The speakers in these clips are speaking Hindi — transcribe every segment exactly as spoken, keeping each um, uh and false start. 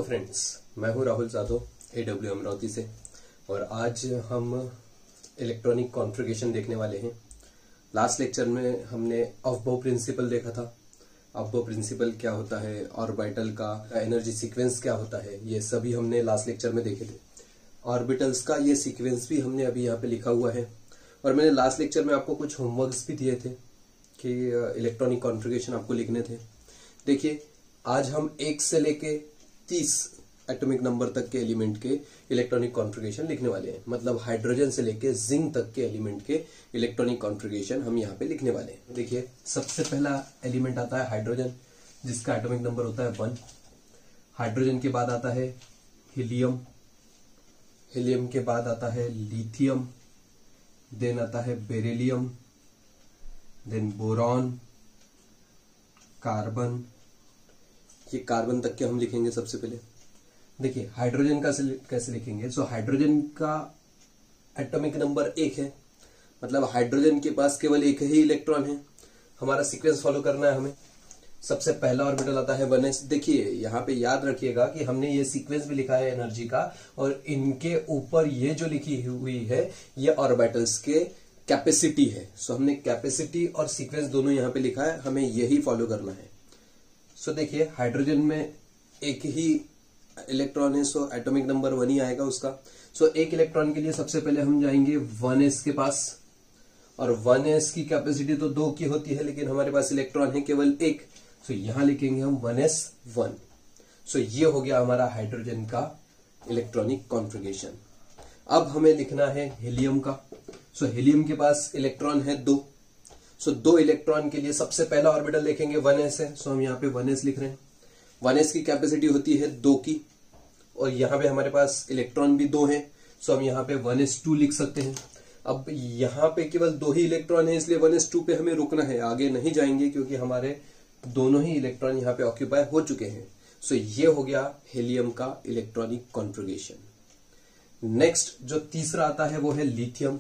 फ्रेंड्स, मैं हूं राहुल जादव एडब्ल्यू अमरावती से और आज हम इलेक्ट्रॉनिक कॉन्फ़िगरेशन देखने वाले हैं। लास्ट लेक्चर में हमने अफबाउ प्रिंसिपल देखा था। अफबाउ प्रिंसिपल क्या होता है, ऑर्बिटल का एनर्जी सीक्वेंस क्या होता है, ये सभी हमने लास्ट लेक्चर में देखे थे। ऑर्बिटल्स का ये सीक्वेंस भी हमने अभी यहाँ पे लिखा हुआ है और मैंने लास्ट लेक्चर में आपको कुछ होमवर्क्स भी दिए थे कि इलेक्ट्रॉनिक कॉन्फ़िगरेशन आपको लिखने थे। देखिए, आज हम एक से लेके तीस एटॉमिक नंबर तक के एलिमेंट के इलेक्ट्रॉनिक कॉन्फ़िगरेशन लिखने वाले हैं। मतलब हाइड्रोजन से लेके जिंक तक के एलिमेंट के इलेक्ट्रॉनिक कॉन्फ़िगरेशन हम यहाँ पे लिखने वाले हैं। देखिए, सबसे पहला एलिमेंट आता है हाइड्रोजन, जिसका एटॉमिक नंबर होता है वन। हाइड्रोजन के बाद आता है हीलियम, हीलियम के बाद आता है लिथियम, देन आता है बेरिलियम, देन बोरॉन, कार्बन। ये कार्बन तक के हम लिखेंगे सबसे पहले। देखिए, हाइड्रोजन का कैसे लिखेंगे। सो हाइड्रोजन का एटॉमिक नंबर एक है, मतलब हाइड्रोजन के पास केवल एक ही इलेक्ट्रॉन है। हमारा सीक्वेंस फॉलो करना है हमें। सबसे पहला ऑर्बिटल आता है वन एस। देखिए, यहाँ पे याद रखिएगा कि हमने ये सीक्वेंस भी लिखा है एनर्जी का और इनके ऊपर ये जो लिखी हुई है ये ऑर्बिटल्स के कैपेसिटी है। सो हमने कैपेसिटी और सीक्वेंस दोनों यहाँ पे लिखा है, हमें यही फॉलो करना है। सो देखिए, हाइड्रोजन में एक ही इलेक्ट्रॉन है, सो एटॉमिक नंबर वन ही आएगा उसका। सो एक इलेक्ट्रॉन के लिए सबसे पहले हम जाएंगे वन एस के पास और वन एस की कैपेसिटी तो दो की होती है, लेकिन हमारे पास इलेक्ट्रॉन है केवल एक। सो यहां लिखेंगे हम वन एस वन। सो ये हो गया हमारा हाइड्रोजन का इलेक्ट्रॉनिक कॉन्फ़िगरेशन। अब हमें लिखना है हीलियम का। सो हीलियम के पास इलेक्ट्रॉन है दो। सो so, दो इलेक्ट्रॉन के लिए सबसे पहला ऑर्बिटल देखेंगे वन एस है। सो so, हम यहाँ पे वन एस लिख रहे हैं। वन एस की कैपेसिटी होती है दो की और यहाँ पे हमारे पास इलेक्ट्रॉन भी दो हैं। सो so, हम यहाँ पे वन एस टू लिख सकते हैं। अब यहाँ पे केवल दो ही इलेक्ट्रॉन है, इसलिए वन एस टू पे हमें रुकना है, आगे नहीं जाएंगे क्योंकि हमारे दोनों ही इलेक्ट्रॉन यहाँ पे ऑक्यूपाई हो चुके हैं। सो so, ये हो गया हीलियम का इलेक्ट्रॉनिक कॉन्फ़िगरेशन। नेक्स्ट जो तीसरा आता है वो है लिथियम।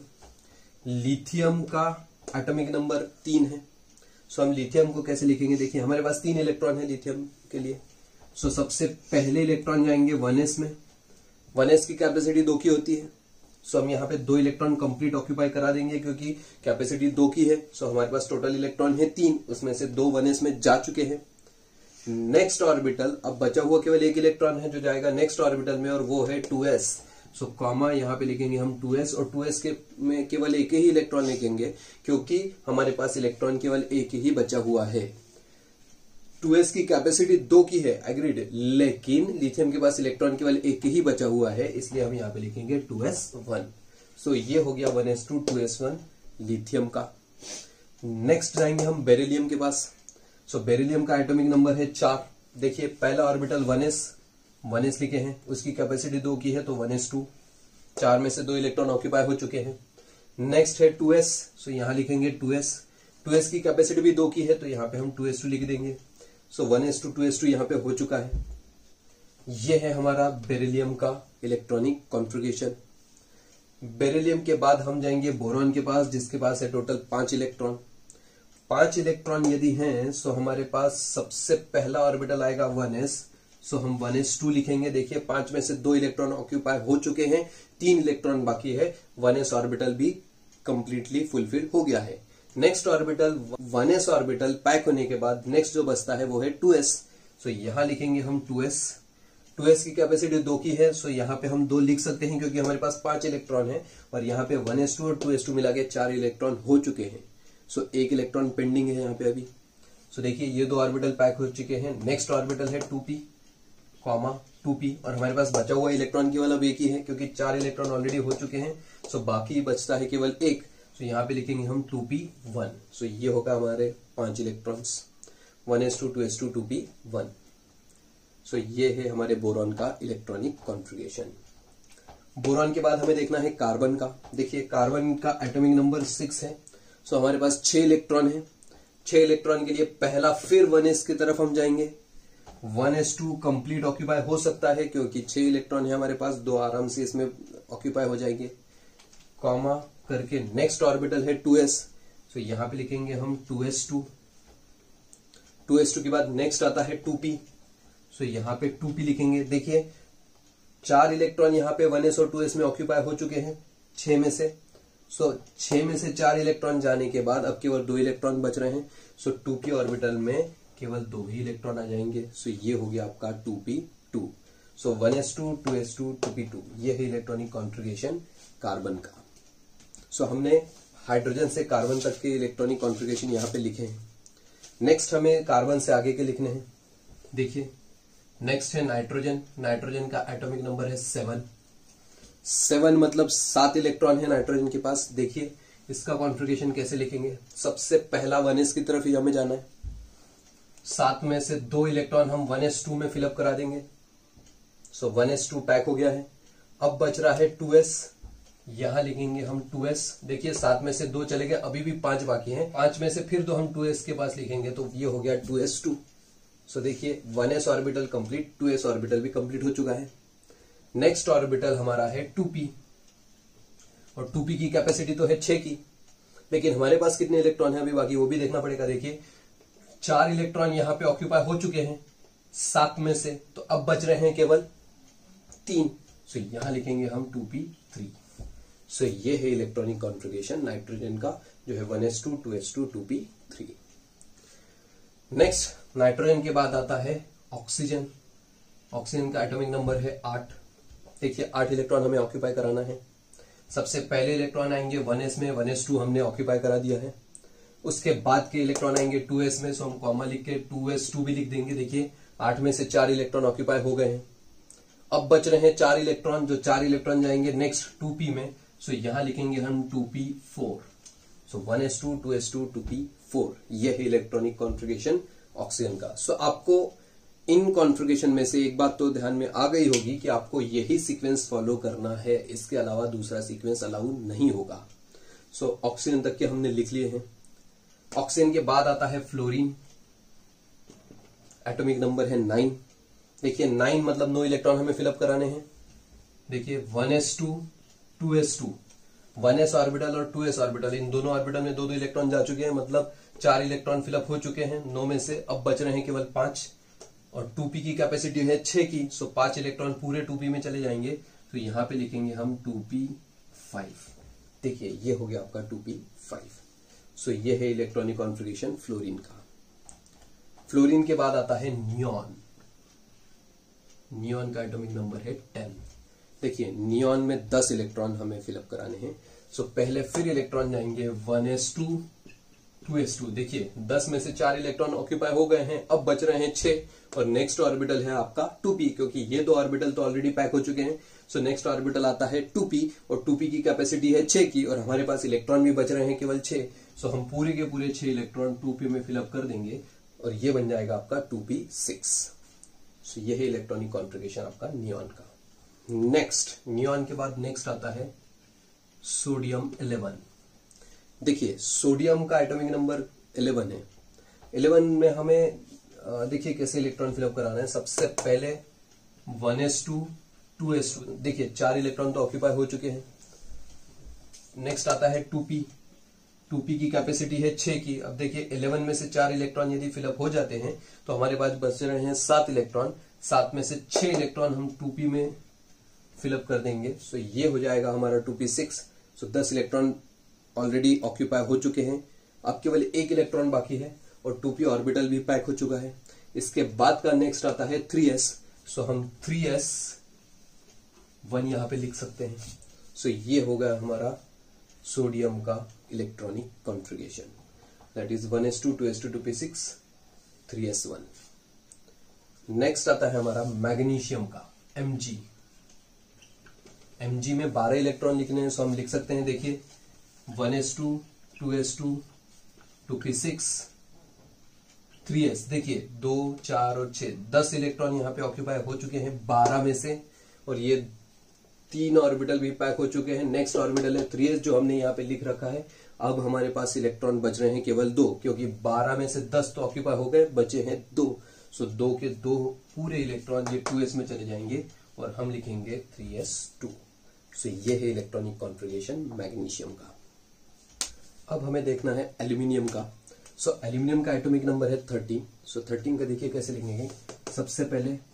लिथियम का एटॉमिक नंबर तीन है। सो हम लिथियम को कैसे लिखेंगे। देखिए, हमारे पास तीन इलेक्ट्रॉन है लिथियम के लिए। सो सबसे पहले इलेक्ट्रॉन जाएंगे वन एस में। वन एस की कैपेसिटी दो की होती है। सो हम यहाँ पे दो इलेक्ट्रॉन कंप्लीट ऑक्यूपाई करा देंगे क्योंकि कैपेसिटी दो की है। सो हमारे पास टोटल इलेक्ट्रॉन है तीन, उसमें से दो वन एस में जा चुके हैं। नेक्स्ट ऑर्बिटल, अब बचा हुआ केवल एक इलेक्ट्रॉन है जो जाएगा नेक्स्ट ऑर्बिटल में और वो है टू एस। सो कॉमा यहाँ पे लिखेंगे हम टू एस और टू एस के में केवल एक ही इलेक्ट्रॉन लिखेंगे क्योंकि हमारे पास इलेक्ट्रॉन केवल एक ही बचा हुआ है। टू एस की कैपेसिटी दो की है, एग्रीड, लेकिन लिथियम के पास इलेक्ट्रॉन केवल एक ही बचा हुआ है, इसलिए हम यहाँ पे लिखेंगे टू एस वन। सो ये हो गया one S two two S one lithium का। नेक्स्ट जाएंगे हम बेरिलियम के पास। सो so, बेरिलियम का एटॉमिक नंबर है चार। देखिए, पहला orbital one S one S लिखे हैं, उसकी कैपेसिटी दो की है तो वन एस टू। चार में से दो इलेक्ट्रॉन ऑक्यूपाई हो चुके हैं। नेक्स्ट है टू एस। सो यहाँ लिखेंगे टू एस। टू एस की कैपेसिटी भी दो की है तो यहाँ पे हम टू एस टू लिख देंगे। So one S two two S two यहाँ पे हो चुका है। ये है हमारा बेरिलियम का इलेक्ट्रॉनिक कॉन्फ़िगरेशन। बेरिलियम के बाद हम जाएंगे बोरॉन के पास, जिसके पास है टोटल पांच इलेक्ट्रॉन। पांच इलेक्ट्रॉन यदि हैं सो हमारे पास सबसे पहला ऑर्बिटल आएगा वन एस। सो हम वन एस टू लिखेंगे। देखिए, पांच में से दो इलेक्ट्रॉन ऑक्यूपाई हो चुके हैं, तीन इलेक्ट्रॉन बाकी है। वन एस ऑर्बिटल भी कंप्लीटली फुलफिल हो गया है। Next orbital, one S orbital pack होने के बाद नेक्स्ट जो बचता है वो है टू एस। सो यहां लिखेंगे हम टू एस। टू एस की कैपेसिटी दो की है। सो यहाँ पे हम दो लिख सकते हैं क्योंकि हमारे पास पांच इलेक्ट्रॉन है और यहाँ पे वन एस टू और टू एस टू मिला के चार इलेक्ट्रॉन हो चुके हैं। सो एक इलेक्ट्रॉन पेंडिंग है यहाँ पे अभी। सो देखिए, ये दो ऑर्बिटल पैक हो चुके हैं। नेक्स्ट ऑर्बिटल है two P comma two P और हमारे पास बचा हुआ इलेक्ट्रॉन केवल अब एक ही है क्योंकि चार इलेक्ट्रॉन ऑलरेडी हो चुके हैं। सो बाकी बचता है केवल एक। सो यहाँ पे लिखेंगे हम टू पी वन। सो ये होगा हमारे पांच electrons, one S two two S two two P one. So ये है हमारे बोरॉन का इलेक्ट्रॉनिक कॉन्फ़िगरेशन। बोरॉन के बाद हमें देखना है कार्बन का। देखिए, कार्बन का एटॉमिक नंबर सिक्स है। सो हमारे पास छह इलेक्ट्रॉन है। छह इलेक्ट्रॉन के लिए पहला फिर वन एस की तरफ हम जाएंगे। One S two complete occupy हो सकता है क्योंकि छह इलेक्ट्रॉन है हमारे पास, दो आराम से इसमें ऑक्यूपाई हो जाएंगे। कॉमा करके नेक्स्ट ऑर्बिटल है टू एस। सो यहां पे लिखेंगे हम two S two. Two S two के बाद नेक्स्ट आता है टू पी। सो यहाँ पे टू पी लिखेंगे। देखिए चार इलेक्ट्रॉन यहाँ पे वन एस और टू एस में ऑक्यूपाई हो चुके हैं छह में से। सो so, छह में से चार इलेक्ट्रॉन जाने के बाद अब केवल दो इलेक्ट्रॉन बच रहे हैं। सो टू पी ऑर्बिटल में केवल दो ही इलेक्ट्रॉन आ जाएंगे। सो so, ये हो गया आपका two P two. So one S two, two S two, two P two, ये है इलेक्ट्रॉनिक कॉन्फ़िगरेशन कार्बन का। सो so, हमने हाइड्रोजन से कार्बन तक के इलेक्ट्रॉनिक कॉन्फ़िगरेशन यहाँ पे लिखे हैं। नेक्स्ट हमें कार्बन से आगे के लिखने हैं। देखिए नेक्स्ट है नाइट्रोजन। नाइट्रोजन का एटॉमिक नंबर है सेवन। सेवन मतलब सात इलेक्ट्रॉन है नाइट्रोजन के पास। देखिए इसका कॉन्फ़िगरेशन कैसे लिखेंगे। सबसे पहला वन एस की तरफ ही हमें जाना है। सात में से दो इलेक्ट्रॉन हम वन एस टू में फिलअप करा देंगे। So one S two pack हो गया है। अब बच रहा है टू एस। यहां लिखेंगे हम टू एस। देखिए सात में से दो चले गए, अभी भी पांच बाकी हैं। पांच में से फिर दो हम टू एस के पास लिखेंगे तो ये हो गया टू एस टू। सो देखिए one S orbital complete, two S orbital भी कंप्लीट हो चुका है। नेक्स्ट ऑर्बिटल हमारा है टू पी और टू पी की कैपेसिटी तो है छह की, लेकिन हमारे पास कितने इलेक्ट्रॉन है अभी बाकी वो भी देखना पड़ेगा। देखिए चार इलेक्ट्रॉन यहाँ पे ऑक्यूपाई हो चुके हैं सात में से, तो अब बच रहे हैं केवल तीन। सो so, यहां लिखेंगे हम टू पी थ्री। सो ये है इलेक्ट्रॉनिक कॉन्फ़िगरेशन नाइट्रोजन का, जो है one S two, two S two, two P three. Next nitrogen के बाद आता है ऑक्सीजन। ऑक्सीजन का एटॉमिक नंबर है आठ। देखिए आठ इलेक्ट्रॉन हमें ऑक्यूपाई कराना है। सबसे पहले इलेक्ट्रॉन आएंगे वन एस में, वन एस टू हमने ऑक्यूपाई करा दिया है। उसके बाद के इलेक्ट्रॉन आएंगे टू एस में, सो हम कॉमा लिख के टू एस टू भी लिख देंगे। देखिए आठ में से चार इलेक्ट्रॉन ऑक्यूपाई हो गए हैं। अब बच रहे हैं चार इलेक्ट्रॉन, जो चार इलेक्ट्रॉन जाएंगे नेक्स्ट टू पी में। सो यहां लिखेंगे हम two P four. So one S two, two S two, two P four, यह है इलेक्ट्रॉनिक कॉन्फ़िगरेशन ऑक्सीजन का। सो so, आपको इन कॉन्फ़िगरेशन में से एक बात तो ध्यान में आ गई होगी कि आपको यही सीक्वेंस फॉलो करना है, इसके अलावा दूसरा सीक्वेंस अलाउ नहीं होगा। सो so, ऑक्सीजन तक के हमने लिख लिए हैं। ऑक्सीजन के बाद आता है फ्लोरीन। एटॉमिक नंबर है नाइन। देखिए नाइन मतलब नौ इलेक्ट्रॉन हमें फिलअप कराने हैं। देखिए one S two, two S two, one S orbital और टू एस ऑर्बिटल, इन दोनों ऑर्बिटल में दो दो इलेक्ट्रॉन जा चुके हैं, मतलब चार इलेक्ट्रॉन फिलअप हो चुके हैं नौ में से। अब बच रहे हैं केवल पांच और टू पी की कैपेसिटी है छह की। सो पांच इलेक्ट्रॉन पूरे टू पी में चले जाएंगे। तो यहां पे लिखेंगे हम टू पी फाइव। देखिए ये हो गया आपका टू पी फाइव। सो ये है इलेक्ट्रॉनिक कॉन्फ़िगरेशन फ्लोरीन का। फ्लोरीन के बाद आता है नियॉन। नियॉन का एटॉमिक नंबर है टेन। देखिए नियॉन में दस इलेक्ट्रॉन हमें फिलअप कराने हैं। सो पहले फिर इलेक्ट्रॉन जाएंगे one S two, two S two. देखिए दस में से चार इलेक्ट्रॉन ऑक्यूपाई हो गए हैं, अब बच रहे हैं छह और नेक्स्ट ऑर्बिटल है आपका टू पी, क्योंकि ये दो ऑर्बिटल तो ऑलरेडी पैक हो चुके हैं। सो नेक्स्ट ऑर्बिटल आता है टू पी और टू पी की कैपेसिटी है छह की और हमारे पास इलेक्ट्रॉन भी बच रहे हैं केवल छह। सो हम पूरे के पूरे छह इलेक्ट्रॉन टू पी में फिलअप कर देंगे और ये बन जाएगा आपका टू पी सिक्स। सो ये है इलेक्ट्रॉनिक कॉन्फ़िगरेशन आपका नियॉन का। नेक्स्ट नियॉन के बाद नेक्स्ट आता है सोडियम इलेवन। देखिए सोडियम का एटॉमिक नंबर इलेवन है। इलेवन में हमें देखिए कैसे इलेक्ट्रॉन फिलअप कराना है। सबसे पहले one S two, two S two. देखिए चार इलेक्ट्रॉन तो ऑक्यूपाई हो चुके हैं। नेक्स्ट आता है टू पी। टू पी की कैपेसिटी है छह की। अब देखिए इलेवन में से चार इलेक्ट्रॉन यदि फिलअप हो जाते हैं तो हमारे पास बच रहे हैं सात इलेक्ट्रॉन। सात में से छह इलेक्ट्रॉन हम टू पी में फिलअप कर देंगे। सो ये हो जाएगा हमारा टू पी सिक्स। सो दस इलेक्ट्रॉन ऑलरेडी ऑक्यूपाई हो चुके हैं, अब केवल एक इलेक्ट्रॉन बाकी है और टू पी ऑर्बिटल भी पैक हो चुका है। इसके बाद का नेक्स्ट आता है थ्री एस। सो हम थ्री एस वन यहां पे लिख सकते हैं। सो ये होगा हमारा सोडियम का electronic configuration, that is one S two, two S two, two P six, three S one. Next आता है हमारा मैग्नीशियम का एम जी। एम जी में बारह इलेक्ट्रॉन लिखने हैं, सो हम लिख सकते हैं। देखिए one S two, two S two, two P six, three S. देखिए दो, चार और छह, दस इलेक्ट्रॉन यहाँ पे ऑक्यूपाई हो चुके हैं बारह में से और ये तीन ऑर्बिटल भी पैक हो चुके हैं। नेक्स्ट ऑर्बिटल है थ्री एस जो हमने यहाँ पे लिख रखा है। अब हमारे पास इलेक्ट्रॉन बच रहे हैं केवल दो, क्योंकि बारह में से दस तो ऑक्यूपाई हो गए, बचे हैं दो। सो दो के दो पूरे इलेक्ट्रॉन ये टू एस में चले जाएंगे और हम लिखेंगे थ्री एस टू। सो ये है इलेक्ट्रॉनिक कॉन्फ़िगरेशन मैग्नीशियम का। अब हमें देखना है एल्यूमिनियम का। सो so, एल्यूमिनियम का एटॉमिक नंबर है थर्टीन। सो थर्टीन का देखिए कैसे लिखेंगे। सबसे पहले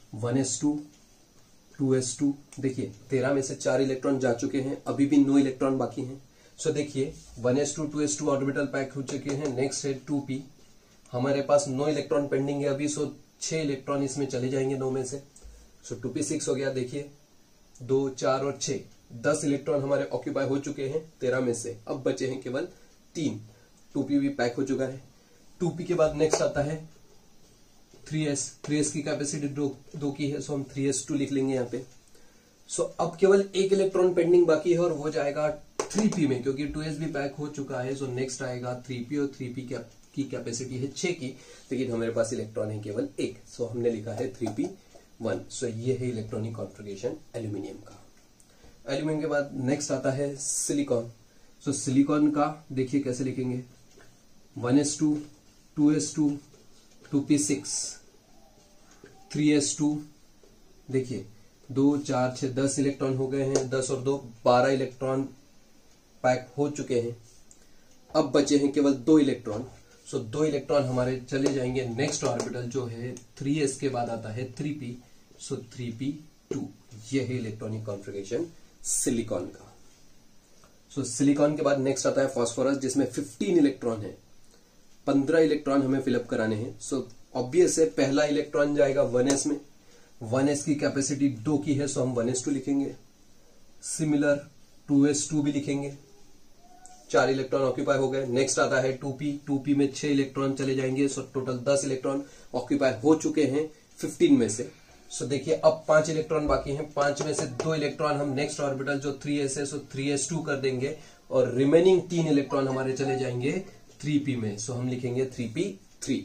one S two two S two, देखिए तेरह में से चार इलेक्ट्रॉन जा चुके हैं, अभी भी नौ इलेक्ट्रॉन बाकी हैं। सो देखिए one S two two S two orbital pack हो चुके हैं। नेक्स्ट है टू पी, हमारे पास नौ इलेक्ट्रॉन पेंडिंग है अभी, सो छह इलेक्ट्रॉन इसमें चले जाएंगे नौ में से। सो टू पी सिक्स हो गया, देखिए दो चार और छह, दस इलेक्ट्रॉन हमारे ऑक्यूपाई हो चुके हैं तेरह में से, अब बचे हैं केवल तीन। टू पी भी पैक हो चुका है। टू पी के बाद नेक्स्ट आता है थ्री एस, थ्री एस की कैपेसिटी दो दो की है, सो हम थ्री एस टू लिख लेंगे यहाँ पे। सो अब केवल एक इलेक्ट्रॉन पेंडिंग बाकी है और वो जाएगा थ्री पी में, क्योंकि टू एस भी पैक हो चुका है। सो नेक्स्ट आएगा थ्री पी, और थ्री पी की कैपेसिटी है छह की, लेकिन हमारे पास इलेक्ट्रॉन है केवल एक, सो हमने लिखा है थ्री पी वन। सो ये है इलेक्ट्रॉनिक कॉन्फ़िगरेशन एल्यूमिनियम का। एल्यूमिनियम के बाद नेक्स्ट आता है सिलिकॉन। सो सिलिकॉन का देखिए कैसे लिखेंगे, one S two two S two two P six three S two, देखिए दो चार छह दस इलेक्ट्रॉन हो गए हैं, दस और दो बारह इलेक्ट्रॉन पैक हो चुके हैं, अब बचे हैं केवल दो इलेक्ट्रॉन। सो दो इलेक्ट्रॉन हमारे चले जाएंगे नेक्स्ट ऑर्बिटल जो है थ्री एस के बाद आता है three P, so three P two. ये है इलेक्ट्रॉनिक कॉन्फ़िगरेशन सिलिकॉन का। सो सिलिकॉन के बाद नेक्स्ट आता है फास्फोरस, जिसमें फिफ्टीन इलेक्ट्रॉन है, पंद्रह इलेक्ट्रॉन हमें फिलअप कराने हैं। सो ऑब्वियस है पहला इलेक्ट्रॉन जाएगा वन एस में, वन एस की कैपेसिटी दो की है, सो हम वन एस टू लिखेंगे। सिमिलर टू एस टू भी लिखेंगे, चार इलेक्ट्रॉन ऑक्यूपाई हो गए। नेक्स्ट आता है टू पी, टू पी में छह इलेक्ट्रॉन चले जाएंगे, सो टोटल दस इलेक्ट्रॉन ऑक्यूपाई हो चुके हैं फिफ्टीन में से। सो देखिए अब पांच इलेक्ट्रॉन बाकी हैं, पांच में से दो इलेक्ट्रॉन हम नेक्स्ट ऑर्बिटल जो थ्री एस है सो थ्री एस टू कर देंगे, और रिमेनिंग तीन इलेक्ट्रॉन हमारे चले जाएंगे थ्री पी में, सो हम लिखेंगे थ्री पी थ्री।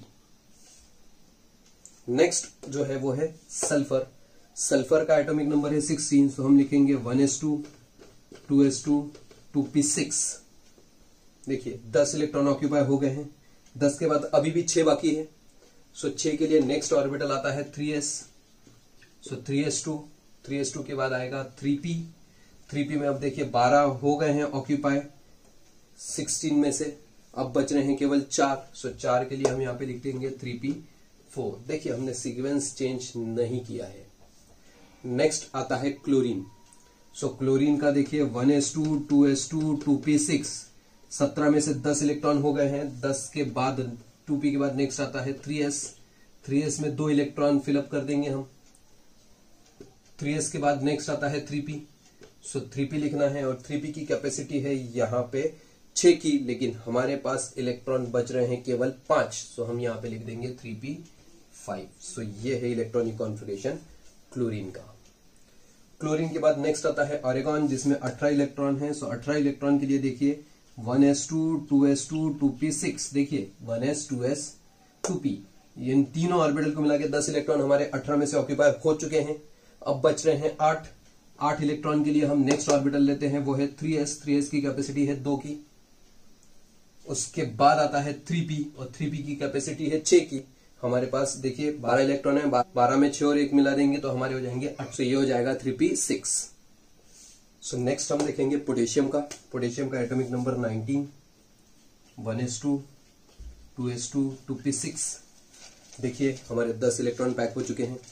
नेक्स्ट जो है वो है सल्फर। सल्फर का एटॉमिक नंबर है सिक्सटीन, सो हम लिखेंगे one S two two S two two P six. देखिए दस इलेक्ट्रॉन ऑक्यूपाई हो गए हैं, दस के बाद अभी भी छह बाकी है, सो छह के लिए नेक्स्ट ऑर्बिटल आता है three S, so three S two, three S two के बाद आएगा थ्री पी। थ्री पी में अब देखिए बारह हो गए हैं ऑक्यूपाई सिक्सटीन में से, अब बच रहे हैं केवल चार, सो चार के लिए हम यहाँ पे लिख देंगे थ्री पी फोर। देखिए हमने सीक्वेंस चेंज नहीं किया है। नेक्स्ट आता है क्लोरीन। सो क्लोरीन का देखिए one S two two S two two P six, सत्रह में से दस इलेक्ट्रॉन हो गए हैं, दस के बाद टू पी के बाद नेक्स्ट आता है थ्री एस, थ्री एस में दो इलेक्ट्रॉन फिलअप कर देंगे हम। थ्री एस के बाद नेक्स्ट आता है three P, so three P लिखना है, और थ्री पी की कैपेसिटी है यहाँ पे छह की, लेकिन हमारे पास इलेक्ट्रॉन बच रहे हैं केवल पांच, सो हम यहाँ पे लिख देंगे थ्री पी फाइव। सो ये है इलेक्ट्रॉनिक कॉन्फ़िगरेशन क्लोरीन का। क्लोरीन के बाद नेक्स्ट आता है ऑरेगॉन, जिसमें अठारह इलेक्ट्रॉन है। सो अठारह इलेक्ट्रॉन के लिए देखिए one S two two S two two P six, देखिए one S two S two P, इन तीनों ऑर्बिटल को मिला के दस इलेक्ट्रॉन हमारे अठारह में से ऑक्यूपाई हो चुके हैं, अब बच रहे हैं आठ। आठ इलेक्ट्रॉन के लिए हम नेक्स्ट ऑर्बिटल लेते हैं, वो है थ्री एस, थ्री एस की कैपेसिटी है दो की। उसके बाद आता है थ्री पी, और थ्री पी की कैपेसिटी है छह की। हमारे पास देखिए बारह इलेक्ट्रॉन है, बारह में छह और एक मिला देंगे तो हमारे हो जाएंगे आठ, सो ये हो जाएगा three P six. So next हम देखेंगे पोटेशियम का। पोटेशियम का atomic number nineteen, one S two two S two two P six. देखिए हमारे दस इलेक्ट्रॉन पैक हो चुके हैं,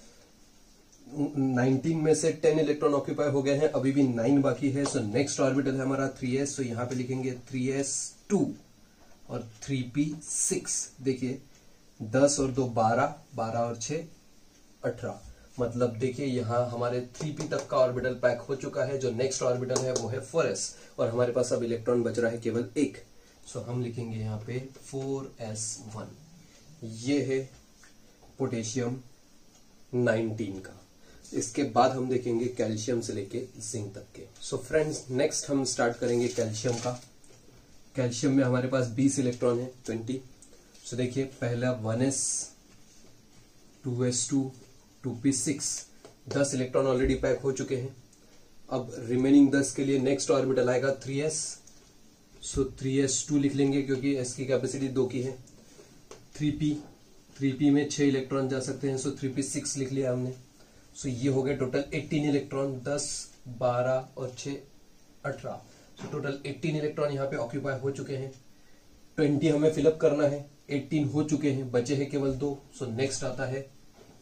नाइनटीन में से टेन इलेक्ट्रॉन ऑक्यूपाई हो गए हैं, अभी भी नाइन बाकी है। सो नेक्स्ट ऑर्बिटल है हमारा थ्री एस, सो यहाँ पे लिखेंगे थ्री एस टू और थ्री पी सिक्स। देखिए दस और दो बारह, बारह और छह अठारह, मतलब देखिए यहाँ हमारे थ्री पी तक का ऑर्बिटल पैक हो चुका है। जो नेक्स्ट ऑर्बिटल है वो है फोर एस, और हमारे पास अब इलेक्ट्रॉन बच रहा है केवल एक, सो हम लिखेंगे यहाँ पे फोर एस वन। ये है पोटेशियम नाइनटीन का। इसके बाद हम देखेंगे कैल्शियम से लेके जिंक तक के। सो फ्रेंड्स नेक्स्ट हम स्टार्ट करेंगे कैल्शियम का। कैल्शियम में हमारे पास बीस इलेक्ट्रॉन है, ट्वेंटी। सो देखिए पहला one S two S two two P six, दस इलेक्ट्रॉन ऑलरेडी पैक हो चुके हैं। अब रिमेनिंग दस के लिए नेक्स्ट ऑर्बिटल आएगा three S, so three S two लिख लेंगे क्योंकि एस की कैपेसिटी दो की है। थ्री पी, थ्री पी में छह इलेक्ट्रॉन जा सकते हैं, सो थ्री पी सिक्स लिख लिया हमने। सो ये हो गए टोटल एटीन इलेक्ट्रॉन, दस, बारह और छह अठारह, सो टोटल एटीन इलेक्ट्रॉन यहाँ पे ऑक्यूपाई हो चुके हैं। ट्वेंटी हमें फिलअप करना है, एटीन हो चुके हैं, बचे हैं केवल दो। सो नेक्स्ट आता है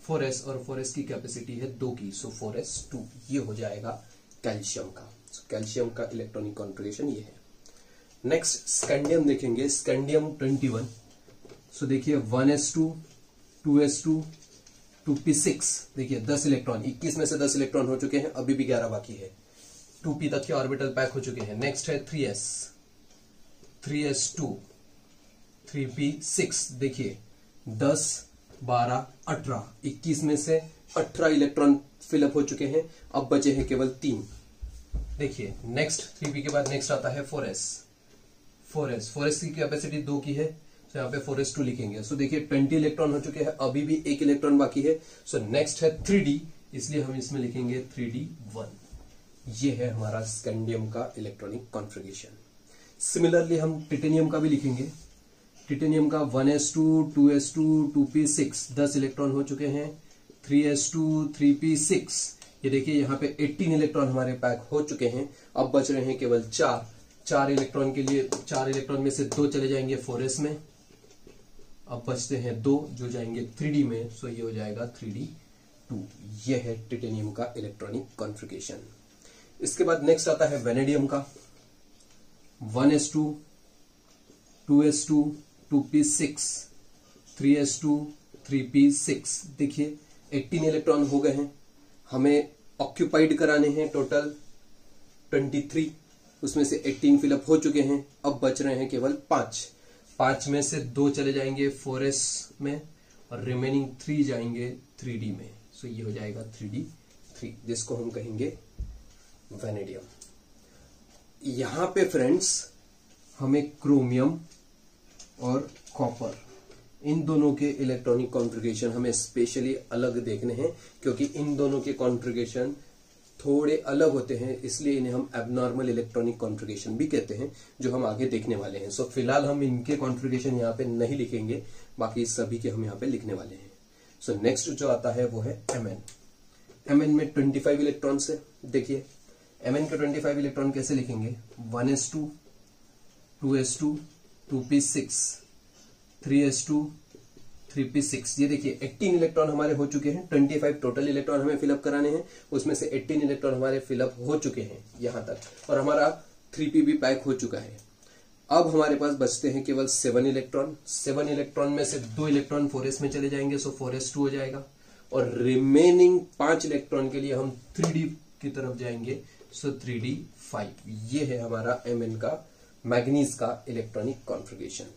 फोर एस और फोर एस की कैपेसिटी है दो की, सो फोर एस टू ये हो जाएगा कैल्शियम का। सो कैल्शियम का इलेक्ट्रॉनिक कॉन्फ़िगरेशन ये है। नेक्स्ट स्कैंडियम देखेंगे, स्कैंडियम ट्वेंटी वन। सो देखिए one S two, two S two, two P six, देखिए दस इलेक्ट्रॉन, इक्कीस में से दस इलेक्ट्रॉन हो चुके हैं, अभी भी ग्यारह बाकी है, टू पी तक के ऑर्बिटल पैक हो चुके हैं। नेक्स्ट है three S, three S two, three P six, देखिए दस, बारह, अठारह, इक्कीस में से अठारह इलेक्ट्रॉन फिलअप हो चुके हैं, अब बचे हैं केवल तीन। देखिए नेक्स्ट थ्री पी के बाद नेक्स्ट आता है four s, four s, four s की कैपेसिटी दो की है, तो यहाँ पे फोर एस टू लिखेंगे। सो देखिए ट्वेंटी इलेक्ट्रॉन हो चुके हैं, अभी भी एक इलेक्ट्रॉन बाकी है। सो नेक्स्ट है थ्री डी, इसलिए हम इसमें लिखेंगे थ्री डी वन। ये है हमारा स्कैंडियम का इलेक्ट्रॉनिक कॉन्फ़िगरेशन। सिमिलरली हम टिटेनियम का भी लिखेंगे। टिटेनियम का one S two, two S two, two P six, दस इलेक्ट्रॉन हो चुके हैं, three S two, three P six, ये देखिए यहाँ पे अठारह इलेक्ट्रॉन हमारे पैक हो चुके हैं, अब बच रहे हैं केवल चार। चार इलेक्ट्रॉन के लिए, चार इलेक्ट्रॉन में से दो चले जाएंगे फोर एस में, अब बचते हैं दो जो जाएंगे थ्री डी में, सो ये हो जाएगा थ्री डी टू। ये है टिटेनियम का इलेक्ट्रॉनिक कॉन्फ़िगरेशन। इसके बाद नेक्स्ट आता है वेनेडियम का, one S two, two S two, two P six, three S two, three P six, देखिए अठारह इलेक्ट्रॉन हो गए हैं, हमें ऑक्यूपाइड कराने हैं टोटल तेईस, उसमें से अठारह फिलअप हो चुके हैं, अब बच रहे हैं केवल पांच। पांच में से दो चले जाएंगे फोर एस में और रिमेनिंग थ्री जाएंगे थ्री डी में, सो ये हो जाएगा थ्री डी थ्री, जिसको हम कहेंगे वेनेडियम। यहां पे फ्रेंड्स हमें क्रोमियम और कॉपर, इन दोनों के इलेक्ट्रॉनिक कॉन्फ़िगरेशन हमें स्पेशली अलग देखने हैं, क्योंकि इन दोनों के कॉन्फ़िगरेशन थोड़े अलग होते हैं, इसलिए इन्हें हम एबनॉर्मल इलेक्ट्रॉनिक कॉन्फ़िगरेशन भी कहते हैं, जो हम आगे देखने वाले हैं। सो फिलहाल हम इनके कॉन्फ़िगरेशन यहाँ पे नहीं लिखेंगे, बाकी सभी के हम यहाँ पे लिखने वाले हैं। सो नेक्स्ट जो आता है वो है एमएन। एमएन में पच्चीस इलेक्ट्रॉन्स है। देखिए एमएन के पच्चीस इलेक्ट्रॉन कैसे लिखेंगे, one S two, two S two, two P six, three S two, three P six, ये देखिए अठारह इलेक्ट्रॉन हमारे हो चुके हैं, पच्चीस टोटल इलेक्ट्रॉन हमें फिलअप कराने हैं, उसमें से अठारह इलेक्ट्रॉन हमारे फिलअप हो चुके हैं यहां तक, और हमारा थ्री पी भी पैक हो चुका है। अब हमारे पास बचते हैं केवल सेवन इलेक्ट्रॉन। सेवन इलेक्ट्रॉन में से दो इलेक्ट्रॉन फोर एस में चले जाएंगे, सो फोर एस टू हो जाएगा, और रिमेनिंग पांच इलेक्ट्रॉन के लिए हम थ्री डी की तरफ जाएंगे, सो थ्री डी फाइव। ये है हमारा एमएन का, मैग्नीज का इलेक्ट्रॉनिक कॉन्फ़िगरेशन।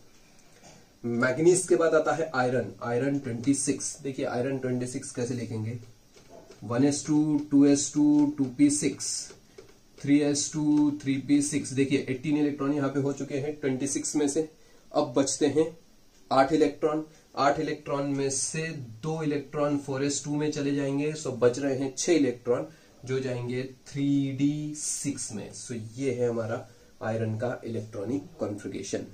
मैग्नीज के बाद आता है आयरन, आयरन छब्बीस। देखिए आयरन छब्बीस कैसे लिखेंगे, one S two, two S two, two P six, three S two, three P six, देखिए अठारह इलेक्ट्रॉन यहाँ पे हो चुके हैं छब्बीस में से, अब बचते हैं आठ इलेक्ट्रॉन। आठ इलेक्ट्रॉन में से दो इलेक्ट्रॉन फोर एस टू में चले जाएंगे, सो बच रहे हैं छह इलेक्ट्रॉन जो जाएंगे थ्री डी सिक्स में। सो ये है हमारा आयरन का इलेक्ट्रॉनिक कॉन्फ़िगरेशन।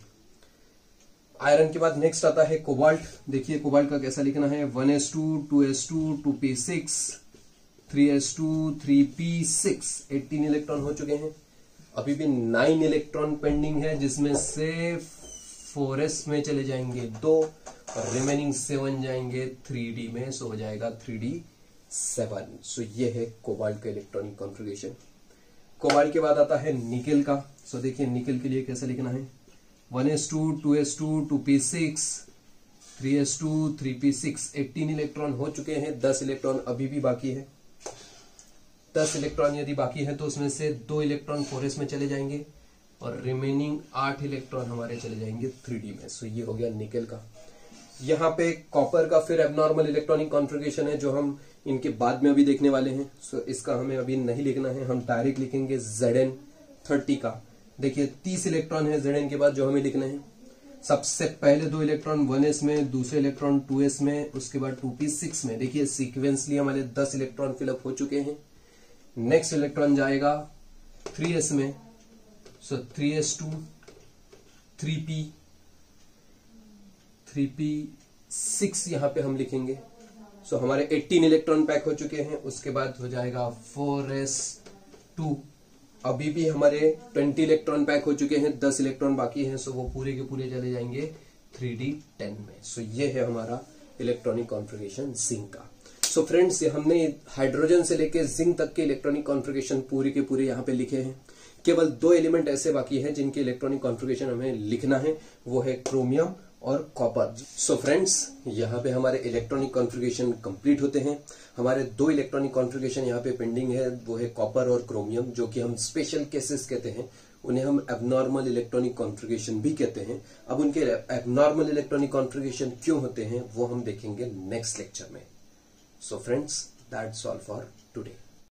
आयरन के बाद नेक्स्ट आता है कोबाल्ट। देखिए कोबाल्ट का कैसा लिखना है, one S two, two S two, two P six, three S two, three P six, अठारह इलेक्ट्रॉन हो चुके हैं, अभी भी नाइन इलेक्ट्रॉन पेंडिंग है, जिसमें से फोर एस में चले जाएंगे दो और रिमेनिंग सेवन जाएंगे थ्री डी में, सो हो जाएगा थ्री डी सेवन। सो ये है कोबाल्ट का इलेक्ट्रॉनिक कॉन्फ़िगरेशन। कोबाल्ट के बाद आता है निकेल का। सो देखिए निकेल के लिए कैसा लिखना है, one S two, two S two, two P six, three S two, three P six, अठारह इलेक्ट्रॉन हो चुके हैं, दस इलेक्ट्रॉन अभी भी बाकी है। दस इलेक्ट्रॉन यदि बाकी है तो उसमें से दो इलेक्ट्रॉन फोर एस में चले जाएंगे और रिमेनिंग आठ इलेक्ट्रॉन हमारे चले जाएंगे थ्री डी में। सो ये हो गया निकेल का। यहाँ पे कॉपर का फिर एबनॉर्मल इलेक्ट्रॉनिक कॉन्फ़िगरेशन है, जो हम इनके बाद में अभी देखने वाले हैं। सो इसका हमें अभी नहीं लिखना है, हम डायरेक्ट लिखेंगे जेड थर्टी का। देखिए तीस इलेक्ट्रॉन है जेड के बाद जो हमें लिखना है। सबसे पहले दो इलेक्ट्रॉन वन एस में, दूसरे इलेक्ट्रॉन टू एस में, उसके बाद टू पी सिक्स में। देखिए सीक्वेंसली हमारे दस इलेक्ट्रॉन फिलअप हो चुके हैं। नेक्स्ट इलेक्ट्रॉन जाएगा थ्री एस में, so three S two, three p, three P six यहां पे हम लिखेंगे। सो हमारे अठारह इलेक्ट्रॉन पैक हो चुके हैं, उसके बाद हो जाएगा फोर एस टू, अभी भी हमारे बीस इलेक्ट्रॉन पैक हो चुके हैं, दस इलेक्ट्रॉन बाकी हैं, सो वो पूरे के पूरे चले जाएंगे थ्री डी टेन में। सो ये है हमारा इलेक्ट्रॉनिक कॉन्फ़िगरेशन जिंक का। सो फ्रेंड्स, हमने हाइड्रोजन से लेके जिंक तक के इलेक्ट्रॉनिक कॉन्फ़िगरेशन पूरे के पूरे यहाँ पे लिखे हैं। केवल दो एलिमेंट ऐसे बाकी हैं जिनके इलेक्ट्रॉनिक कॉन्फ़िगरेशन हमें लिखना है, वो है क्रोमियम और कॉपर। सो फ्रेंड्स, यहाँ पे हमारे इलेक्ट्रॉनिक कॉन्फ़िगरेशन कंप्लीट होते हैं। हमारे दो इलेक्ट्रॉनिक कॉन्फ़िगरेशन यहाँ पे पेंडिंग है, वो है कॉपर और क्रोमियम, जो कि हम स्पेशल केसेस कहते हैं। उन्हें हम एबनॉर्मल इलेक्ट्रॉनिक कॉन्फ़िगरेशन भी कहते हैं। अब उनके एबनॉर्मल इलेक्ट्रॉनिक कॉन्फ़िगरेशन क्यों होते हैं वो हम देखेंगे नेक्स्ट लेक्चर में। So friends, that's all for today.